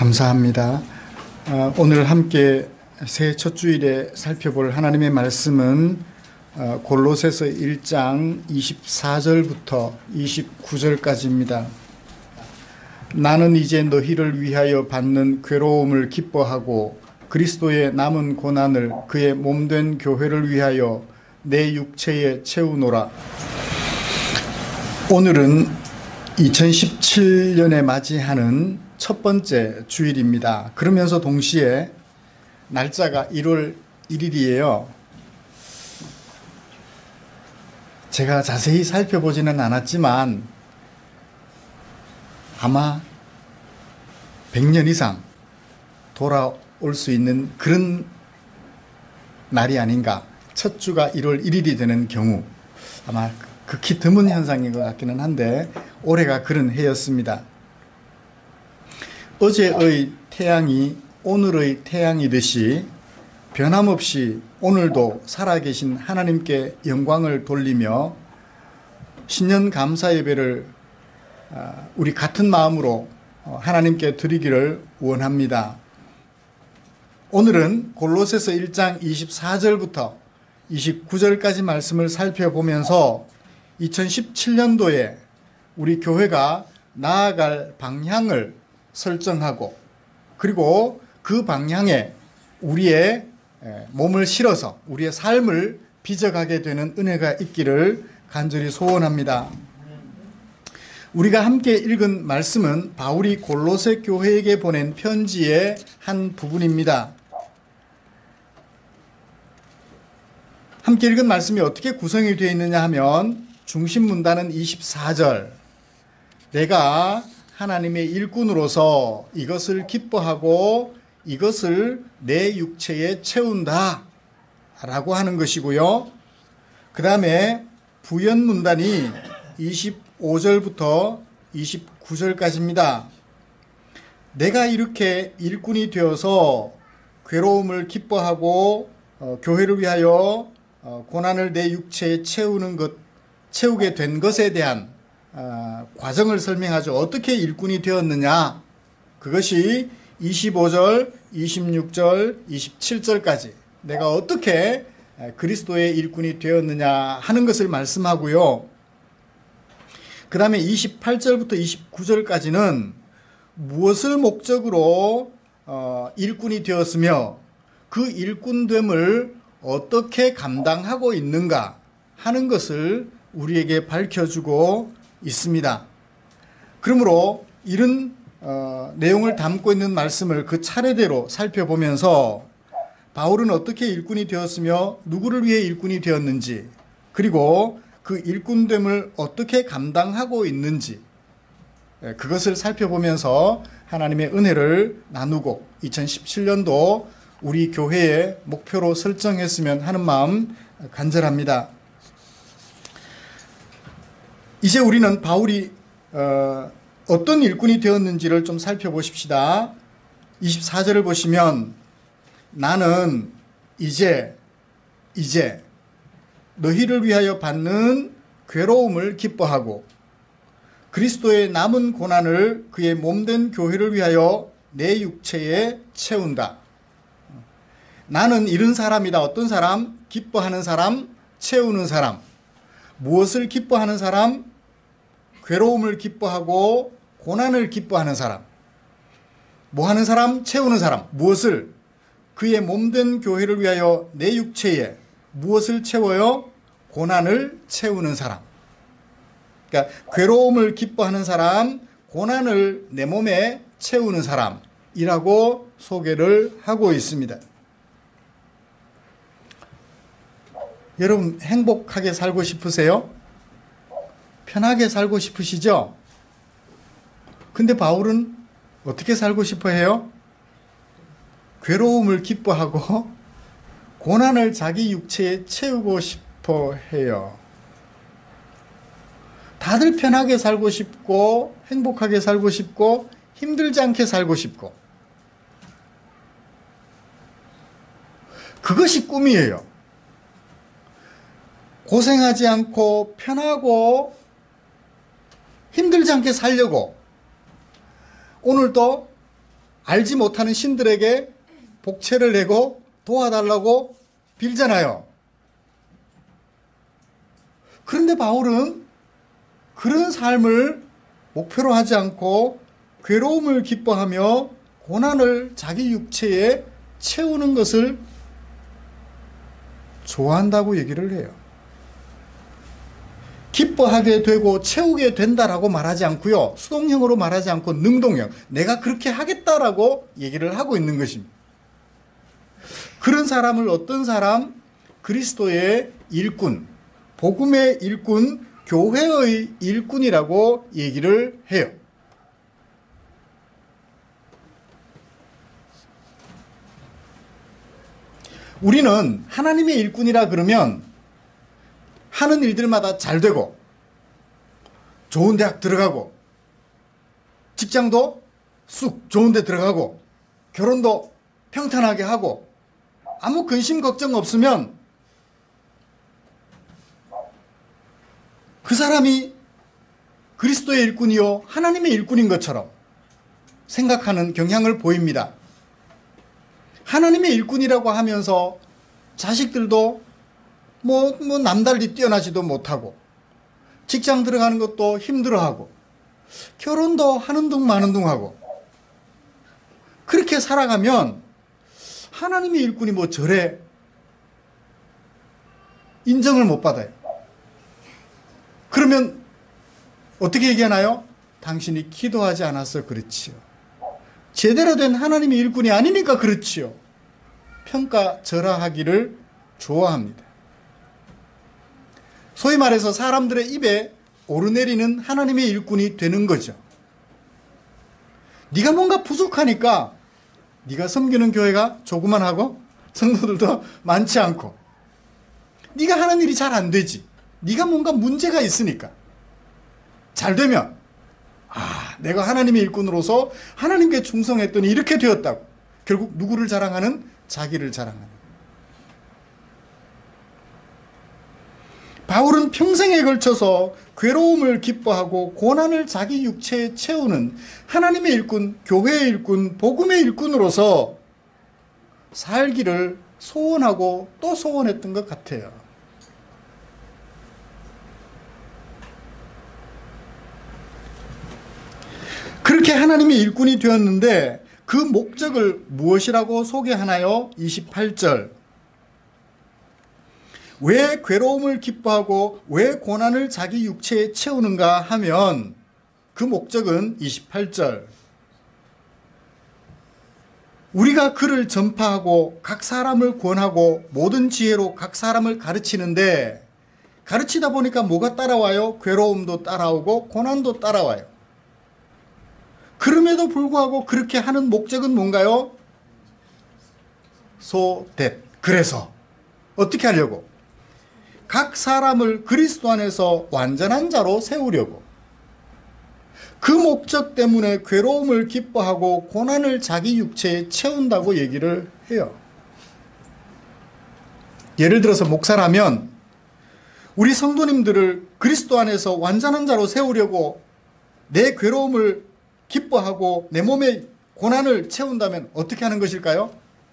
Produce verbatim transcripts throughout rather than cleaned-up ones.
감사합니다. 어, 오늘 함께 새해 첫 주일에 살펴볼 하나님의 말씀은 어, 골로새서 일 장 이십사 절부터 이십구 절까지입니다. 나는 이제 너희를 위하여 받는 괴로움을 기뻐하고 그리스도의 남은 고난을 그의 몸된 교회를 위하여 내 육체에 채우노라. 오늘은 이천십칠 년에 맞이하는 첫 번째 주일입니다. 그러면서 동시에 날짜가 일월 일일이에요. 제가 자세히 살펴보지는 않았지만 아마 백 년 이상 돌아올 수 있는 그런 날이 아닌가. 첫 주가 일월 일일이 되는 경우 아마 극히 드문 현상인 것 같기는 한데 올해가 그런 해였습니다. 어제의 태양이 오늘의 태양이듯이 변함없이 오늘도 살아계신 하나님께 영광을 돌리며 신년 감사 예배를 우리 같은 마음으로 하나님께 드리기를 원합니다. 오늘은 골로새서 일 장 이십사 절부터 이십구 절까지 말씀을 살펴보면서 이천십칠 년도에 우리 교회가 나아갈 방향을 설정하고 그리고 그 방향에 우리의 몸을 실어서 우리의 삶을 빚어가게 되는 은혜가 있기를 간절히 소원합니다. 우리가 함께 읽은 말씀은 바울이 골로새 교회에게 보낸 편지의 한 부분입니다. 함께 읽은 말씀이 어떻게 구성이 되어 있느냐 하면 중심 문단은 이십사 절, 내가 하나님의 일꾼으로서 이것을 기뻐하고 이것을 내 육체에 채운다 라고 하는 것이고요. 그 다음에 부연 문단이 이십오 절부터 이십구 절까지입니다. 내가 이렇게 일꾼이 되어서 괴로움을 기뻐하고 어, 교회를 위하여 어, 고난을 내 육체에 채우는 것, 채우게 된 것에 대한 어, 과정을 설명하죠. 어떻게 일꾼이 되었느냐. 그것이 이십오 절, 이십육 절, 이십칠 절까지 내가 어떻게 그리스도의 일꾼이 되었느냐 하는 것을 말씀하고요. 그 다음에 이십팔 절부터 이십구 절까지는 무엇을 목적으로 어, 일꾼이 되었으며 그 일꾼됨을 어떻게 감당하고 있는가 하는 것을 우리에게 밝혀주고 있습니다. 그러므로 이런 어, 내용을 담고 있는 말씀을 그 차례대로 살펴보면서 바울은 어떻게 일꾼이 되었으며 누구를 위해 일꾼이 되었는지 그리고 그 일꾼됨을 어떻게 감당하고 있는지 그것을 살펴보면서 하나님의 은혜를 나누고 이천십칠 년도 우리 교회의 목표로 설정했으면 하는 마음 간절합니다. 이제 우리는 바울이 어, 어떤 일꾼이 되었는지를 좀 살펴보십시다. 이십사 절을 보시면 나는 이제 이제 너희를 위하여 받는 괴로움을 기뻐하고 그리스도의 남은 고난을 그의 몸된 교회를 위하여 내 육체에 채운다. 나는 이런 사람이다. 어떤 사람? 기뻐하는 사람, 채우는 사람. 무엇을 기뻐하는 사람? 괴로움을 기뻐하고 고난을 기뻐하는 사람. 뭐 하는 사람? 채우는 사람. 무엇을? 그의 몸된 교회를 위하여 내 육체에 무엇을 채워요? 고난을 채우는 사람. 그러니까 괴로움을 기뻐하는 사람, 고난을 내 몸에 채우는 사람이라고 소개를 하고 있습니다. 여러분 행복하게 살고 싶으세요? 편하게 살고 싶으시죠? 근데 바울은 어떻게 살고 싶어 해요? 괴로움을 기뻐하고 고난을 자기 육체에 채우고 싶어 해요. 다들 편하게 살고 싶고 행복하게 살고 싶고 힘들지 않게 살고 싶고 그것이 꿈이에요. 고생하지 않고 편하고 힘들지 않게 살려고 오늘도 알지 못하는 신들에게 복채를 내고 도와달라고 빌잖아요. 그런데 바울은 그런 삶을 목표로 하지 않고 괴로움을 기뻐하며 고난을 자기 육체에 채우는 것을 좋아한다고 얘기를 해요. 기뻐하게 되고 채우게 된다라고 말하지 않고요. 수동형으로 말하지 않고 능동형. 내가 그렇게 하겠다라고 얘기를 하고 있는 것입니다. 그런 사람을 어떤 사람? 그리스도의 일꾼, 복음의 일꾼, 교회의 일꾼이라고 얘기를 해요. 우리는 하나님의 일꾼이라 그러면 하는 일들마다 잘 되고 좋은 대학 들어가고 직장도 쑥 좋은 데 들어가고 결혼도 평탄하게 하고 아무 근심 걱정 없으면 그 사람이 그리스도의 일꾼이요 하나님의 일꾼인 것처럼 생각하는 경향을 보입니다. 하나님의 일꾼이라고 하면서 자식들도 뭐, 뭐 남달리 뛰어나지도 못하고 직장 들어가는 것도 힘들어하고 결혼도 하는 둥 마는 둥 하고 그렇게 살아가면 하나님의 일꾼이 뭐 저래 인정을 못 받아요. 그러면 어떻게 얘기하나요? 당신이 기도하지 않아서 그렇지요. 제대로 된 하나님의 일꾼이 아니니까 그렇지요. 평가절하하기를 좋아합니다. 소위 말해서 사람들의 입에 오르내리는 하나님의 일꾼이 되는 거죠. 네가 뭔가 부족하니까 네가 섬기는 교회가 조그만하고 성도들도 많지 않고 네가 하는 일이 잘 안 되지. 네가 뭔가 문제가 있으니까. 잘 되면 아, 내가 하나님의 일꾼으로서 하나님께 충성했더니 이렇게 되었다고. 결국 누구를 자랑하는? 자기를 자랑하는. 바울은 평생에 걸쳐서 괴로움을 기뻐하고 고난을 자기 육체에 채우는 하나님의 일꾼, 교회의 일꾼, 복음의 일꾼으로서 살기를 소원하고 또 소원했던 것 같아요. 그렇게 하나님의 일꾼이 되었는데 그 목적을 무엇이라고 소개하나요? 이십팔 절. 왜 괴로움을 기뻐하고 왜 고난을 자기 육체에 채우는가 하면 그 목적은 이십팔 절. 우리가 그를 전파하고 각 사람을 권하고 모든 지혜로 각 사람을 가르치는데 가르치다 보니까 뭐가 따라와요? 괴로움도 따라오고 고난도 따라와요. 그럼에도 불구하고 그렇게 하는 목적은 뭔가요? so that. 그래서 어떻게 하려고? 각 사람을 그리스도 안에서 완전한 자로 세우려고. 그 목적 때문에 괴로움을 기뻐하고 고난을 자기 육체에 채운다고 얘기를 해요. 예를 들어서 목사라면 우리 성도님들을 그리스도 안에서 완전한 자로 세우려고 내 괴로움을 기뻐하고 내 몸의 고난을 채운다면 어떻게 하는 것일까요?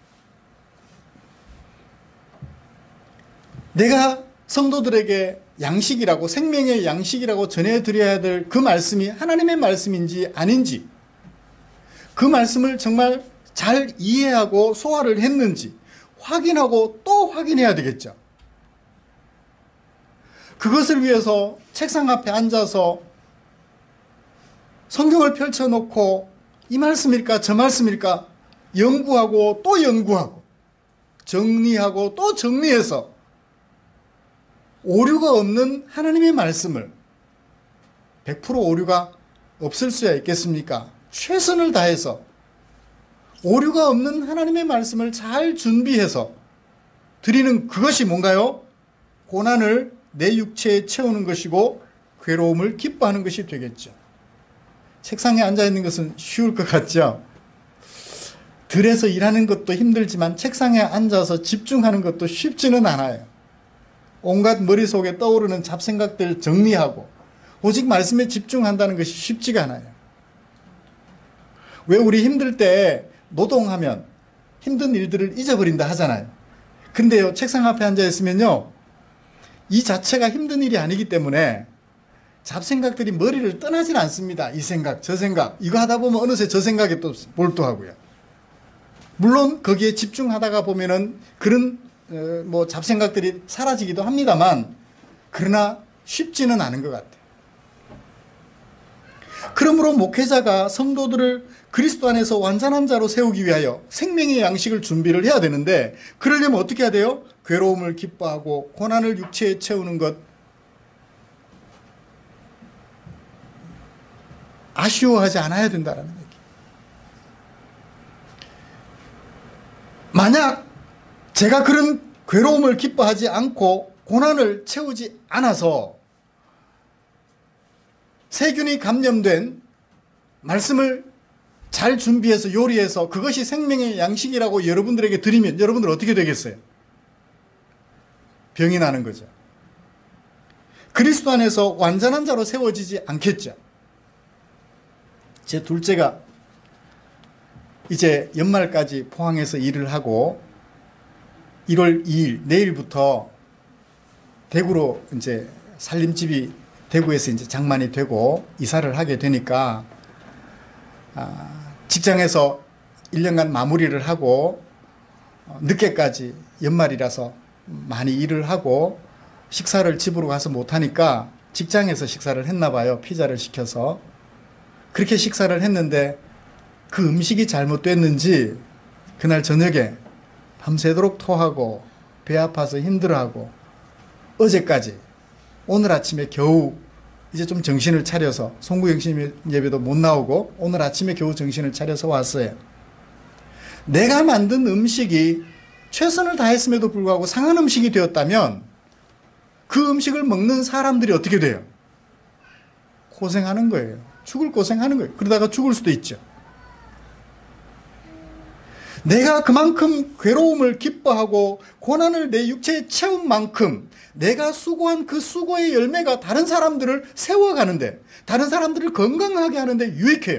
내가 성도들에게 양식이라고, 생명의 양식이라고 전해드려야 될 그 말씀이 하나님의 말씀인지 아닌지, 그 말씀을 정말 잘 이해하고 소화를 했는지 확인하고 또 확인해야 되겠죠. 그것을 위해서 책상 앞에 앉아서 성경을 펼쳐놓고 이 말씀일까 저 말씀일까 연구하고 또 연구하고 정리하고 또 정리해서 오류가 없는 하나님의 말씀을, 백 퍼센트 오류가 없을 수야 있겠습니까? 최선을 다해서 오류가 없는 하나님의 말씀을 잘 준비해서 드리는 그것이 뭔가요? 고난을 내 육체에 채우는 것이고 괴로움을 기뻐하는 것이 되겠죠. 책상에 앉아있는 것은 쉬울 것 같죠? 들에서 일하는 것도 힘들지만 책상에 앉아서 집중하는 것도 쉽지는 않아요. 온갖 머릿속에 떠오르는 잡생각들 정리하고 오직 말씀에 집중한다는 것이 쉽지가 않아요. 왜 우리 힘들 때 노동하면 힘든 일들을 잊어버린다 하잖아요. 근데요, 책상 앞에 앉아 있으면요, 이 자체가 힘든 일이 아니기 때문에 잡생각들이 머리를 떠나질 않습니다. 이 생각, 저 생각. 이거 하다 보면 어느새 저 생각에 또 몰두하고요. 물론 거기에 집중하다가 보면은 그런 어, 뭐 잡생각들이 사라지기도 합니다만, 그러나 쉽지는 않은 것 같아요. 그러므로 목회자가 성도들을 그리스도 안에서 완전한 자로 세우기 위하여 생명의 양식을 준비를 해야 되는데, 그러려면 어떻게 해야 돼요? 괴로움을 기뻐하고 고난을 육체에 채우는 것, 아쉬워하지 않아야 된다는 얘기. 만약 제가 그런 괴로움을 기뻐하지 않고 고난을 채우지 않아서 세균이 감염된 말씀을 잘 준비해서 요리해서 그것이 생명의 양식이라고 여러분들에게 드리면 여러분들 어떻게 되겠어요? 병이 나는 거죠. 그리스도 안에서 완전한 자로 세워지지 않겠죠. 제 둘째가 이제 연말까지 포항에서 일을 하고 일월 이일 내일부터 대구로 이제 살림집이 대구에서 이제 장만이 되고 이사를 하게 되니까 아, 직장에서 일 년간 마무리를 하고 늦게까지 연말이라서 많이 일을 하고 식사를 집으로 가서 못하니까 직장에서 식사를 했나 봐요. 피자를 시켜서. 그렇게 식사를 했는데 그 음식이 잘못됐는지 그날 저녁에 밤새도록 토하고 배 아파서 힘들어하고 어제까지 오늘 아침에 겨우 이제 좀 정신을 차려서 송구영신 예배도 못 나오고 오늘 아침에 겨우 정신을 차려서 왔어요. 내가 만든 음식이 최선을 다했음에도 불구하고 상한 음식이 되었다면 그 음식을 먹는 사람들이 어떻게 돼요? 고생하는 거예요. 죽을 고생하는 거예요. 그러다가 죽을 수도 있죠. 내가 그만큼 괴로움을 기뻐하고 고난을 내 육체에 채운 만큼 내가 수고한 그 수고의 열매가 다른 사람들을 세워가는데, 다른 사람들을 건강하게 하는데 유익해요.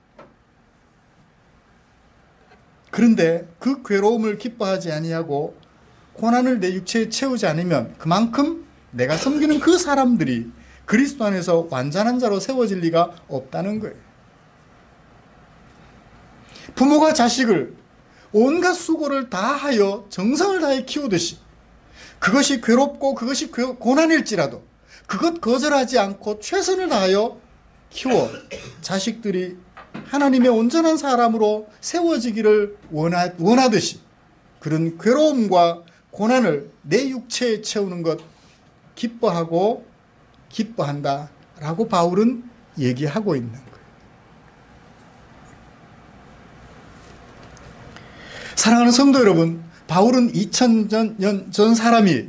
그런데 그 괴로움을 기뻐하지 아니하고 고난을 내 육체에 채우지 않으면 그만큼 내가 섬기는 그 사람들이 그리스도 안에서 완전한 자로 세워질 리가 없다는 거예요. 부모가 자식을 온갖 수고를 다하여 정성을 다해 키우듯이 그것이 괴롭고 그것이 고난일지라도 그것 거절하지 않고 최선을 다하여 키워 자식들이 하나님의 온전한 사람으로 세워지기를 원하, 원하듯이 그런 괴로움과 고난을 내 육체에 채우는 것 기뻐하고 기뻐한다 라고 바울은 얘기하고 있는 거예요. 사랑하는 성도 여러분, 바울은 이천 년 전 사람이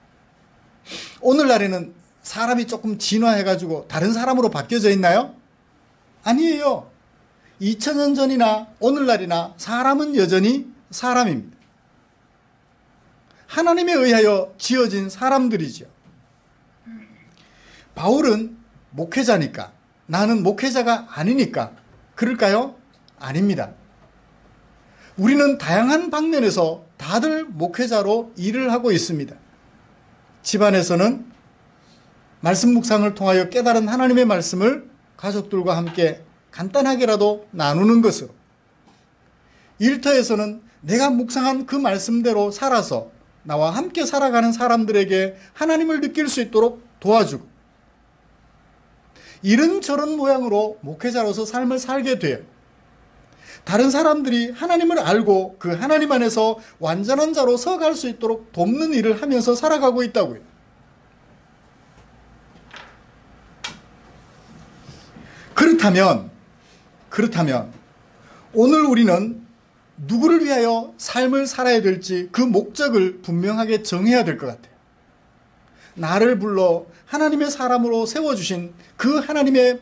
오늘날에는 사람이 조금 진화해가지고 다른 사람으로 바뀌어져 있나요? 아니에요. 이천 년 전이나 오늘날이나 사람은 여전히 사람입니다. 하나님에 의하여 지어진 사람들이죠. 바울은 목회자니까, 나는 목회자가 아니니까 그럴까요? 아닙니다. 우리는 다양한 방면에서 다들 목회자로 일을 하고 있습니다. 집안에서는 말씀 묵상을 통하여 깨달은 하나님의 말씀을 가족들과 함께 간단하게라도 나누는 것으로, 일터에서는 내가 묵상한 그 말씀대로 살아서 나와 함께 살아가는 사람들에게 하나님을 느낄 수 있도록 도와주고, 이런저런 모양으로 목회자로서 삶을 살게 돼요. 다른 사람들이 하나님을 알고 그 하나님 안에서 완전한 자로 서갈 수 있도록 돕는 일을 하면서 살아가고 있다고요. 그렇다면, 그렇다면 오늘 우리는 누구를 위하여 삶을 살아야 될지 그 목적을 분명하게 정해야 될 것 같아요. 나를 불러 하나님의 사람으로 세워주신 그 하나님의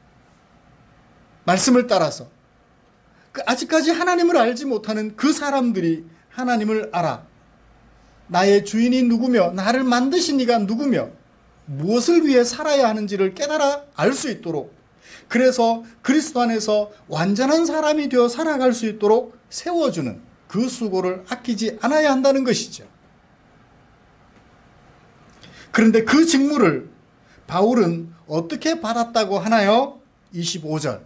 말씀을 따라서 아직까지 하나님을 알지 못하는 그 사람들이 하나님을 알아, 나의 주인이 누구며 나를 만드신 이가 누구며 무엇을 위해 살아야 하는지를 깨달아 알 수 있도록 그래서 그리스도 안에서 완전한 사람이 되어 살아갈 수 있도록 세워주는 그 수고를 아끼지 않아야 한다는 것이죠. 그런데 그 직무를 바울은 어떻게 받았다고 하나요? 이십오 절.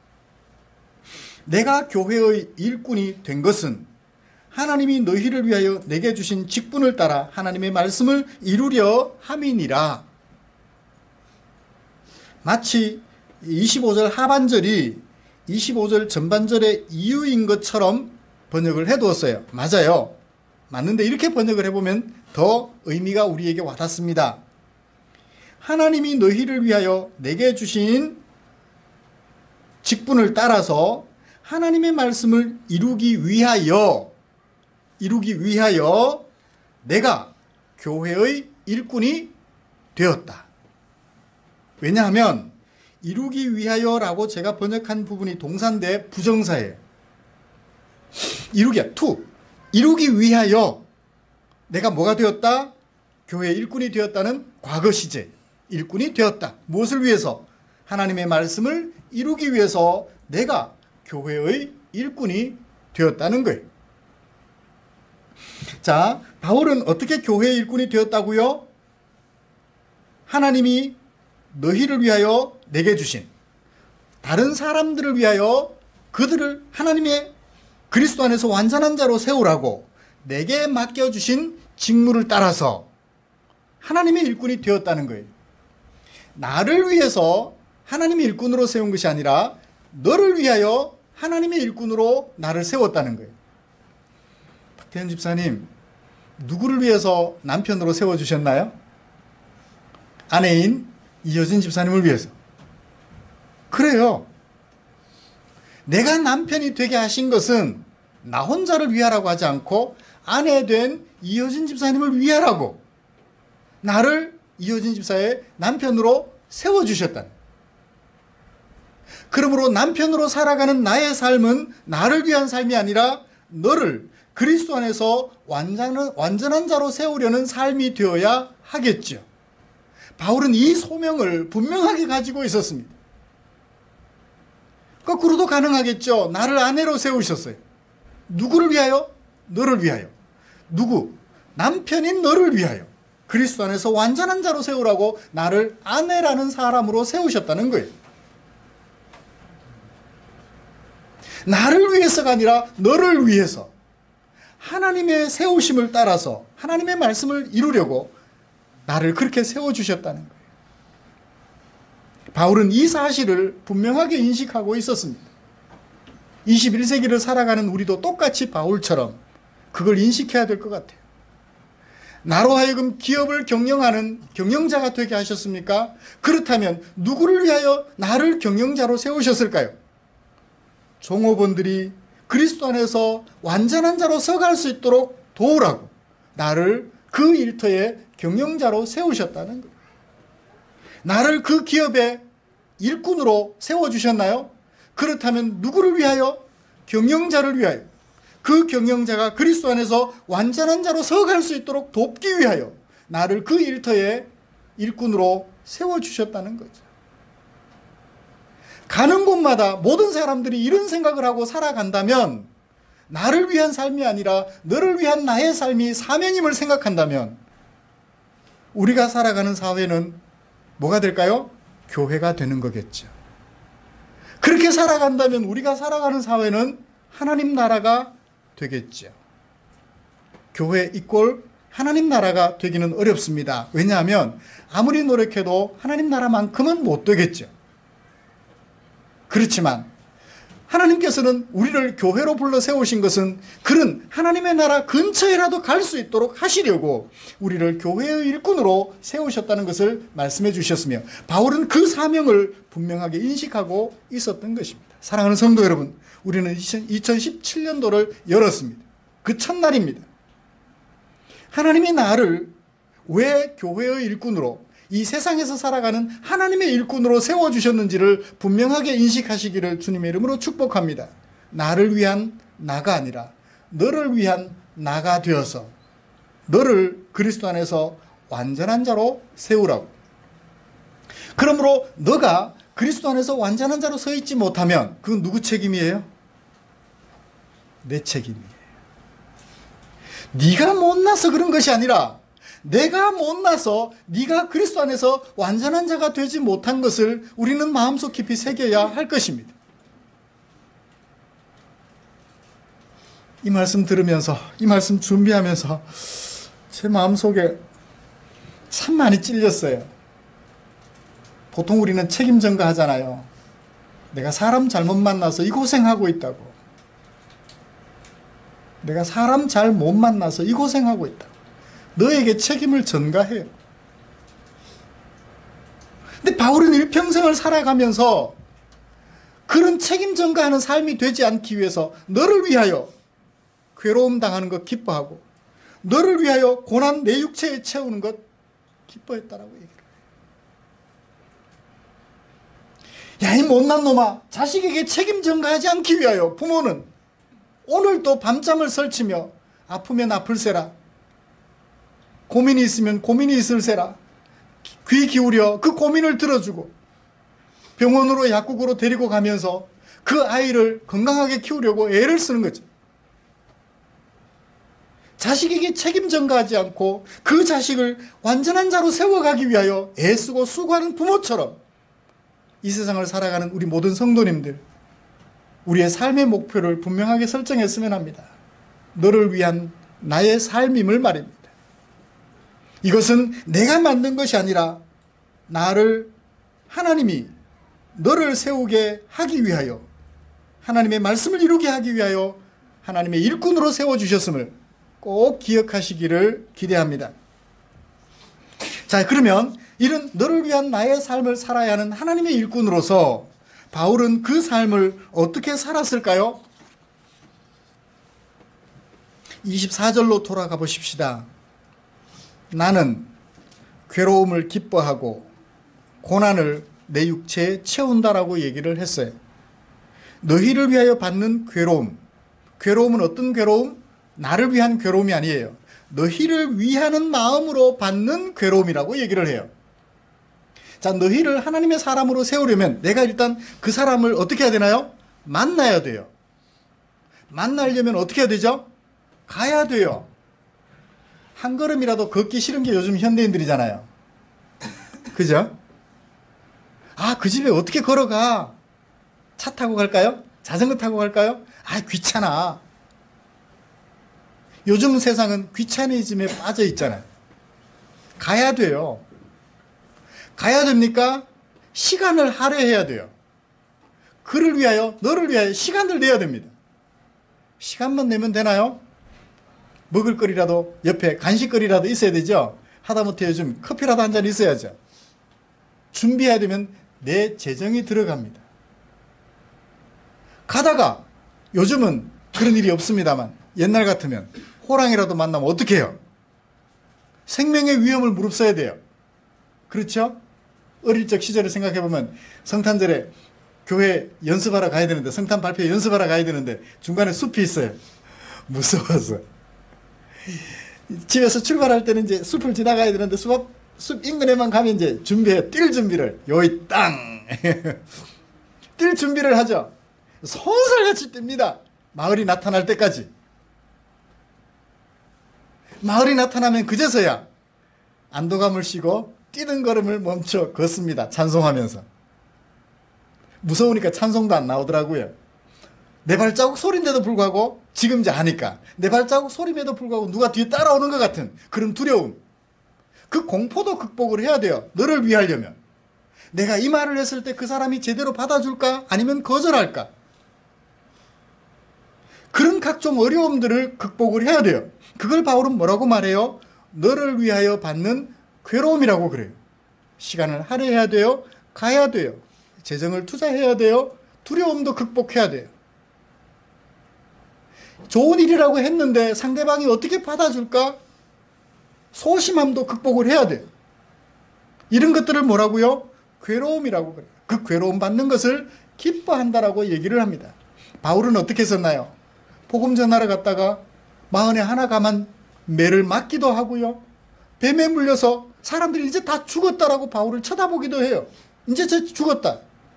내가 교회의 일꾼이 된 것은 하나님이 너희를 위하여 내게 주신 직분을 따라 하나님의 말씀을 이루려 함이니라. 마치 이십오 절 하반절이 이십오 절 전반절의 이유인 것처럼 번역을 해두었어요. 맞아요. 맞는데 이렇게 번역을 해보면 더 의미가 우리에게 와닿습니다. 하나님이 너희를 위하여 내게 주신 직분을 따라서 하나님의 말씀을 이루기 위하여 이루기 위하여 내가 교회의 일꾼이 되었다. 왜냐하면 이루기 위하여라고 제가 번역한 부분이 동사인데 부정사예요. 이루기야, to. 이루기 위하여 내가 뭐가 되었다? 교회의 일꾼이 되었다는 과거 시제. 일꾼이 되었다. 무엇을 위해서? 하나님의 말씀을 이루기 위해서 내가 교회의 일꾼이 되었다는 거예요. 자, 바울은 어떻게 교회의 일꾼이 되었다고요? 하나님이 너희를 위하여 내게 주신, 다른 사람들을 위하여 그들을 하나님의 그리스도 안에서 완전한 자로 세우라고 내게 맡겨주신 직무를 따라서 하나님의 일꾼이 되었다는 거예요. 나를 위해서 하나님의 일꾼으로 세운 것이 아니라 너를 위하여 하나님의 일꾼으로 나를 세웠다는 거예요. 박태현 집사님, 누구를 위해서 남편으로 세워주셨나요? 아내인 이효진 집사님을 위해서. 그래요. 내가 남편이 되게 하신 것은 나 혼자를 위하라고 하지 않고 아내 된 이효진 집사님을 위하라고 나를 이효진 집사의 남편으로 세워주셨다. 그러므로 남편으로 살아가는 나의 삶은 나를 위한 삶이 아니라 너를 그리스도 안에서 완전한, 완전한 자로 세우려는 삶이 되어야 하겠죠. 바울은 이 소명을 분명하게 가지고 있었습니다. 거꾸로도 가능하겠죠. 나를 아내로 세우셨어요. 누구를 위하여? 너를 위하여. 누구? 남편인 너를 위하여. 그리스도 안에서 완전한 자로 세우라고 나를 아내라는 사람으로 세우셨다는 거예요. 나를 위해서가 아니라 너를 위해서 하나님의 세우심을 따라서 하나님의 말씀을 이루려고 나를 그렇게 세워주셨다는 거예요. 바울은 이 사실을 분명하게 인식하고 있었습니다. 이십일 세기를 살아가는 우리도 똑같이 바울처럼 그걸 인식해야 될 것 같아요. 나로 하여금 기업을 경영하는 경영자가 되게 하셨습니까? 그렇다면 누구를 위하여 나를 경영자로 세우셨을까요? 종업원들이 그리스도 안에서 완전한 자로 서갈 수 있도록 도우라고 나를 그 일터의 경영자로 세우셨다는 거예요. 나를 그 기업의 일꾼으로 세워주셨나요? 그렇다면 누구를 위하여? 경영자를 위하여. 그 경영자가 그리스도 안에서 완전한 자로 서갈 수 있도록 돕기 위하여 나를 그 일터의 일꾼으로 세워주셨다는 거죠. 가는 곳마다 모든 사람들이 이런 생각을 하고 살아간다면, 나를 위한 삶이 아니라 너를 위한 나의 삶이 사명임을 생각한다면 우리가 살아가는 사회는 뭐가 될까요? 교회가 되는 거겠죠. 그렇게 살아간다면 우리가 살아가는 사회는 하나님 나라가 되겠죠. 교회 이꼴 하나님 나라가 되기는 어렵습니다. 왜냐하면 아무리 노력해도 하나님 나라만큼은 못 되겠죠. 그렇지만 하나님께서는 우리를 교회로 불러 세우신 것은 그런 하나님의 나라 근처에라도 갈 수 있도록 하시려고 우리를 교회의 일꾼으로 세우셨다는 것을 말씀해 주셨으며, 바울은 그 사명을 분명하게 인식하고 있었던 것입니다. 사랑하는 성도 여러분, 우리는 이천십칠 년도를 열었습니다. 그 첫날입니다. 하나님이 나를 왜 교회의 일꾼으로, 이 세상에서 살아가는 하나님의 일꾼으로 세워주셨는지를 분명하게 인식하시기를 주님의 이름으로 축복합니다. 나를 위한 나가 아니라 너를 위한 나가 되어서 너를 그리스도 안에서 완전한 자로 세우라고. 그러므로 너가 그리스도 안에서 완전한 자로 서 있지 못하면 그건 누구 책임이에요? 내 책임이에요. 네가 못나서 그런 것이 아니라 내가 못나서 네가 그리스도 안에서 완전한 자가 되지 못한 것을 우리는 마음속 깊이 새겨야 할 것입니다. 이 말씀 들으면서, 이 말씀 준비하면서 제 마음속에 참 많이 찔렸어요. 보통 우리는 책임 전가하잖아요. 내가 사람 잘못 만나서 이 고생하고 있다고. 내가 사람 잘 못 만나서 이 고생하고 있다. 너에게 책임을 전가해요. 근데 바울은 일평생을 살아가면서 그런 책임 전가하는 삶이 되지 않기 위해서 너를 위하여 괴로움 당하는 것 기뻐하고 너를 위하여 고난 내 육체에 채우는 것 기뻐했다라고 얘기를 해요. 야, 이 못난 놈아, 자식에게 책임 전가하지 않기 위하여 부모는 오늘도 밤잠을 설치며 아프면 아플세라, 고민이 있으면 고민이 있을세라 귀 기울여 그 고민을 들어주고 병원으로 약국으로 데리고 가면서 그 아이를 건강하게 키우려고 애를 쓰는 거죠. 자식에게 책임 전가하지 않고 그 자식을 완전한 자로 세워가기 위하여 애쓰고 수고하는 부모처럼 이 세상을 살아가는 우리 모든 성도님들, 우리의 삶의 목표를 분명하게 설정했으면 합니다. 너를 위한 나의 삶임을 말입니다. 이것은 내가 만든 것이 아니라 나를 하나님이 너를 세우게 하기 위하여, 하나님의 말씀을 이루게 하기 위하여 하나님의 일꾼으로 세워주셨음을 꼭 기억하시기를 기대합니다. 자, 그러면 이런 너를 위한 나의 삶을 살아야 하는 하나님의 일꾼으로서 바울은 그 삶을 어떻게 살았을까요? 이십사 절로 돌아가 보십시다. 나는 괴로움을 기뻐하고 고난을 내 육체에 채운다라고 얘기를 했어요. 너희를 위하여 받는 괴로움. 괴로움은 어떤 괴로움? 나를 위한 괴로움이 아니에요. 너희를 위하는 마음으로 받는 괴로움이라고 얘기를 해요. 자, 너희를 하나님의 사람으로 세우려면 내가 일단 그 사람을 어떻게 해야 되나요? 만나야 돼요. 만나려면 어떻게 해야 되죠? 가야 돼요. 한 걸음이라도 걷기 싫은 게 요즘 현대인들이잖아요. 그죠? 아, 그 집에 어떻게 걸어가? 차 타고 갈까요? 자전거 타고 갈까요? 아, 귀찮아. 요즘 세상은 귀차니즘에 빠져 있잖아요. 가야 돼요. 가야 됩니까? 시간을 할애해야 돼요. 그를 위하여, 너를 위하여 시간을 내야 됩니다. 시간만 내면 되나요? 먹을거리라도 옆에 간식거리라도 있어야 되죠. 하다못해 요즘 커피라도 한 잔 있어야죠. 준비해야 되면 내 재정이 들어갑니다. 가다가 요즘은 그런 일이 없습니다만 옛날 같으면 호랑이라도 만나면 어떻게 해요? 생명의 위험을 무릅써야 돼요. 그렇죠? 어릴 적 시절을 생각해보면 성탄절에 교회 연습하러 가야 되는데, 성탄 발표 연습하러 가야 되는데 중간에 숲이 있어요. 무서워서 집에서 출발할 때는 이제 숲을 지나가야 되는데 숲, 앞, 숲 인근에만 가면 이제 준비해, 뛸 준비를 요이 땅 뛸 준비를 하죠. 손살같이 띱니다. 마을이 나타날 때까지. 마을이 나타나면 그제서야 안도감을 쉬고 뛰는 걸음을 멈춰 걷습니다. 찬송하면서. 무서우니까 찬송도 안 나오더라고요. 내 발자국 소리인데도 불구하고 지금 이제 하니까 내 발자국 소리임에도 불구하고 누가 뒤에 따라오는 것 같은 그런 두려움, 그 공포도 극복을 해야 돼요. 너를 위하려면. 내가 이 말을 했을 때 그 사람이 제대로 받아줄까? 아니면 거절할까? 그런 각종 어려움들을 극복을 해야 돼요. 그걸 바울은 뭐라고 말해요? 너를 위하여 받는 괴로움이라고 그래요. 시간을 할애해야 돼요. 가야 돼요. 재정을 투자해야 돼요. 두려움도 극복해야 돼요. 좋은 일이라고 했는데 상대방이 어떻게 받아줄까? 소심함도 극복을 해야 돼요. 이런 것들을 뭐라고요? 괴로움이라고 그래요. 그 괴로움 받는 것을 기뻐한다라고 얘기를 합니다. 바울은 어떻게 썼나요? 복음 전하러 갔다가 마흔에 하나 가만 매를 맞기도 하고요. 뱀에 물려서 사람들이 이제 다 죽었다라고 바울을 쳐다보기도 해요. 이제 저 죽었다.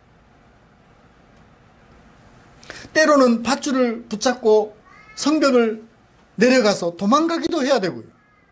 때로는 밧줄을 붙잡고 성벽을 내려가서 도망가기도 해야 되고요.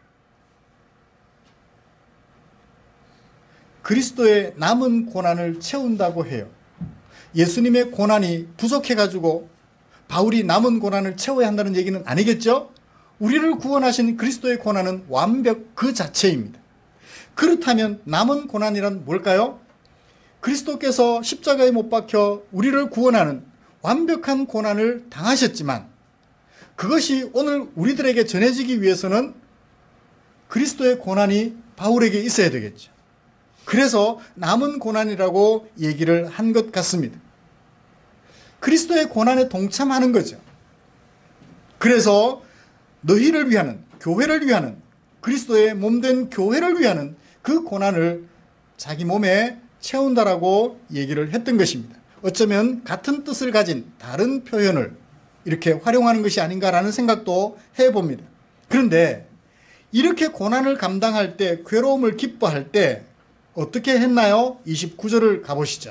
그리스도의 남은 고난을 채운다고 해요. 예수님의 고난이 부족해가지고 바울이 남은 고난을 채워야 한다는 얘기는 아니겠죠? 우리를 구원하신 그리스도의 고난은 완벽 그 자체입니다. 그렇다면 남은 고난이란 뭘까요? 그리스도께서 십자가에 못 박혀 우리를 구원하는 완벽한 고난을 당하셨지만 그것이 오늘 우리들에게 전해지기 위해서는 그리스도의 고난이 바울에게 있어야 되겠죠. 그래서 남은 고난이라고 얘기를 한 것 같습니다. 그리스도의 고난에 동참하는 거죠. 그래서 너희를 위하는, 교회를 위하는, 그리스도의 몸된 교회를 위하는 그 고난을 자기 몸에 채운다라고 얘기를 했던 것입니다. 어쩌면 같은 뜻을 가진 다른 표현을 이렇게 활용하는 것이 아닌가라는 생각도 해봅니다. 그런데 이렇게 고난을 감당할 때, 괴로움을 기뻐할 때 어떻게 했나요? 이십구 절을 가보시죠.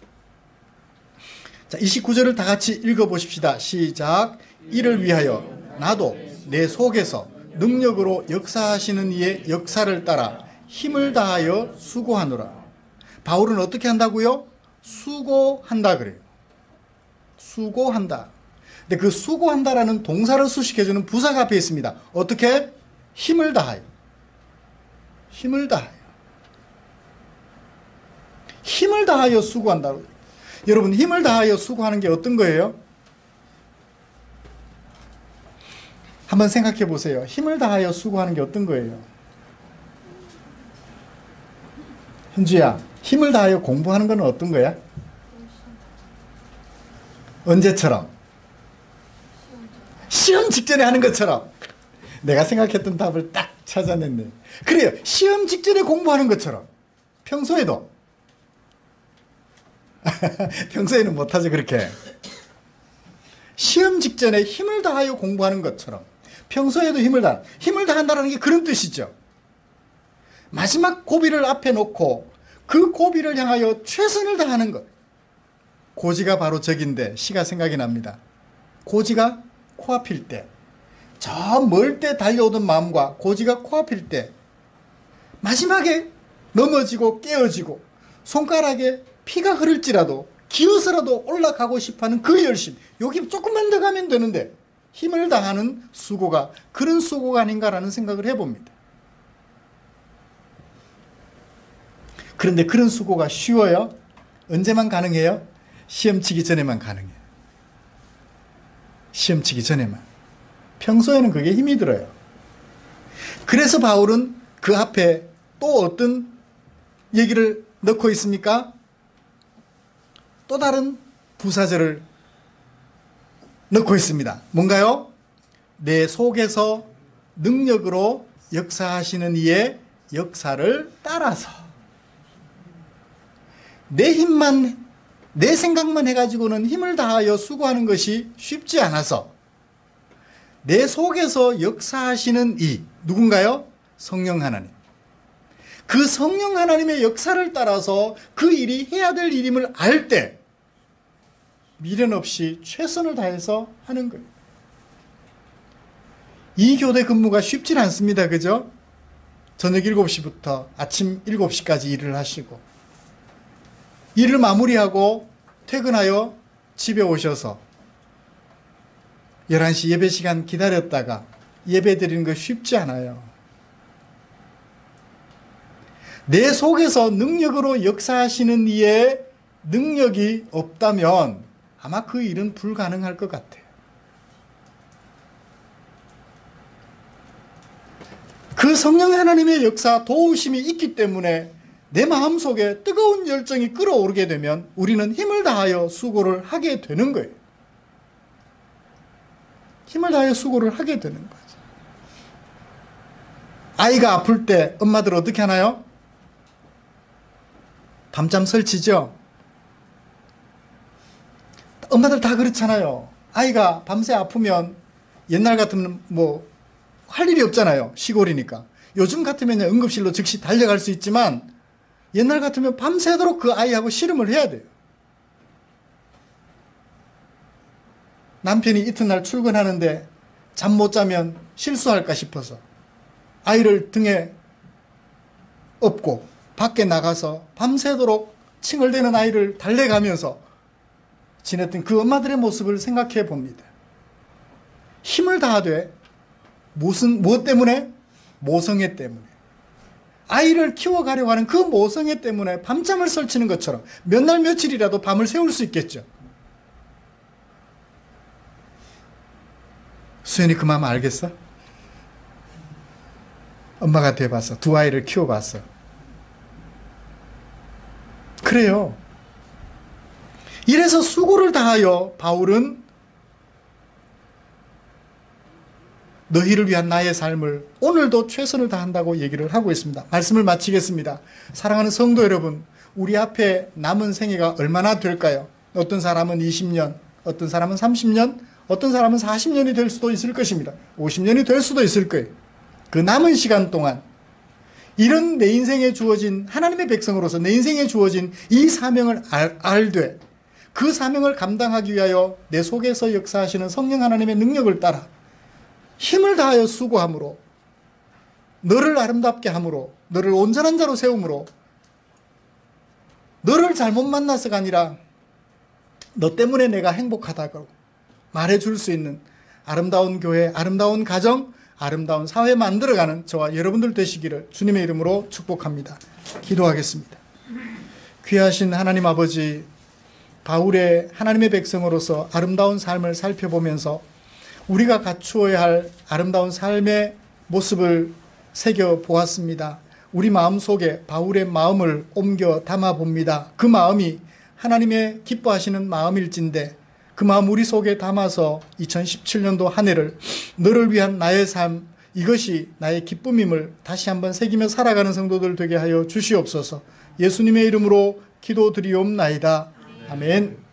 자, 이십구 절을 다 같이 읽어보십시다. 시작. 이를 위하여 나도 내 속에서 능력으로 역사하시는 이의 역사를 따라 힘을 다하여 수고하노라. 바울은 어떻게 한다고요? 수고한다 그래요. 수고한다. 근데 그 수고한다라는 동사를 수식해주는 부사가 앞에 있습니다. 어떻게? 힘을 다하여. 힘을 다하여. 힘을 다하여 수고한다고. 여러분, 힘을 다하여 수고하는 게 어떤 거예요? 한번 생각해 보세요. 힘을 다하여 수고하는 게 어떤 거예요? 현주야, 힘을 다하여 공부하는 건 어떤 거야? 언제처럼? 시험 직전에 하는 것처럼. 내가 생각했던 답을 딱 찾아냈네. 그래요. 시험 직전에 공부하는 것처럼. 평소에도. 평소에는 못하죠, 그렇게. 시험 직전에 힘을 다하여 공부하는 것처럼 평소에도 힘을 다 힘을 다한다는 게 그런 뜻이죠. 마지막 고비를 앞에 놓고 그 고비를 향하여 최선을 다하는 것. 고지가 바로 적인데 시가 생각이 납니다. 고지가 코앞일 때, 저 멀 때 달려오던 마음과 고지가 코앞일 때 마지막에 넘어지고 깨어지고 손가락에 피가 흐를지라도 기어서라도 올라가고 싶어하는 그 열심, 여기 조금만 더 가면 되는데 힘을 다하는 수고가 그런 수고가 아닌가라는 생각을 해봅니다. 그런데 그런 수고가 쉬워요? 언제만 가능해요? 시험 치기 전에만 가능해요. 시험 치기 전에만. 평소에는 그게 힘이 들어요. 그래서 바울은 그 앞에 또 어떤 얘기를 넣고 있습니까? 또 다른 부사절을 넣고 있습니다. 뭔가요? 내 속에서 능력으로 역사하시는 이의 역사를 따라서. 내 힘만, 내 생각만 해가지고는 힘을 다하여 수고하는 것이 쉽지 않아서 내 속에서 역사하시는 이, 누군가요? 성령 하나님. 그 성령 하나님의 역사를 따라서 그 일이 해야 될 일임을 알 때 미련 없이 최선을 다해서 하는 거예요. 이 교대 근무가 쉽진 않습니다. 그죠? 저녁 일곱 시부터 아침 일곱 시까지 일을 하시고 일을 마무리하고 퇴근하여 집에 오셔서 열한 시 예배 시간 기다렸다가 예배 드리는 거 쉽지 않아요. 내 속에서 능력으로 역사하시는 이의 능력이 없다면 아마 그 일은 불가능할 것 같아요. 그 성령 하나님의 역사, 도우심이 있기 때문에 내 마음속에 뜨거운 열정이 끓어오르게 되면 우리는 힘을 다하여 수고를 하게 되는 거예요. 힘을 다하여 수고를 하게 되는 거죠. 아이가 아플 때 엄마들 어떻게 하나요? 밤잠 설치죠? 엄마들 다 그렇잖아요. 아이가 밤새 아프면 옛날 같으면 뭐 할 일이 없잖아요. 시골이니까. 요즘 같으면 응급실로 즉시 달려갈 수 있지만 옛날 같으면 밤새도록 그 아이하고 씨름을 해야 돼요. 남편이 이튿날 출근하는데 잠 못 자면 실수할까 싶어서 아이를 등에 업고 밖에 나가서 밤새도록 칭얼대는 아이를 달래가면서 지냈던 그 엄마들의 모습을 생각해 봅니다. 힘을 다하되 무슨 무엇 때문에? 모성애 때문에. 아이를 키워가려고 하는 그 모성애 때문에 밤잠을 설치는 것처럼 몇 날 며칠이라도 밤을 새울 수 있겠죠. 수연이 그 마음 알겠어? 엄마가 돼봤어. 두 아이를 키워봤어. 그래요. 이래서 수고를 다하여 바울은 너희를 위한 나의 삶을 오늘도 최선을 다한다고 얘기를 하고 있습니다. 말씀을 마치겠습니다. 사랑하는 성도 여러분, 우리 앞에 남은 생애가 얼마나 될까요? 어떤 사람은 이십 년, 어떤 사람은 삼십 년, 어떤 사람은 사십 년이 될 수도 있을 것입니다. 오십 년이 될 수도 있을 거예요. 그 남은 시간 동안 이런 내 인생에 주어진, 하나님의 백성으로서 내 인생에 주어진 이 사명을 알, 알되 그 사명을 감당하기 위하여 내 속에서 역사하시는 성령 하나님의 능력을 따라 힘을 다하여 수고함으로, 너를 아름답게 함으로, 너를 온전한 자로 세움으로, 너를 잘못 만나서가 아니라 너 때문에 내가 행복하다고 말해줄 수 있는 아름다운 교회, 아름다운 가정, 아름다운 사회 만들어가는 저와 여러분들 되시기를 주님의 이름으로 축복합니다. 기도하겠습니다. 귀하신 하나님 아버지, 바울의 하나님의 백성으로서 아름다운 삶을 살펴보면서 우리가 갖추어야 할 아름다운 삶의 모습을 새겨보았습니다. 우리 마음속에 바울의 마음을 옮겨 담아봅니다. 그 마음이 하나님의 기뻐하시는 마음일진데 그 마음 우리 속에 담아서 이천십칠 년도 한 해를 너를 위한 나의 삶, 이것이 나의 기쁨임을 다시 한번 새기며 살아가는 성도들 되게 하여 주시옵소서. 예수님의 이름으로 기도드리옵나이다. 아멘.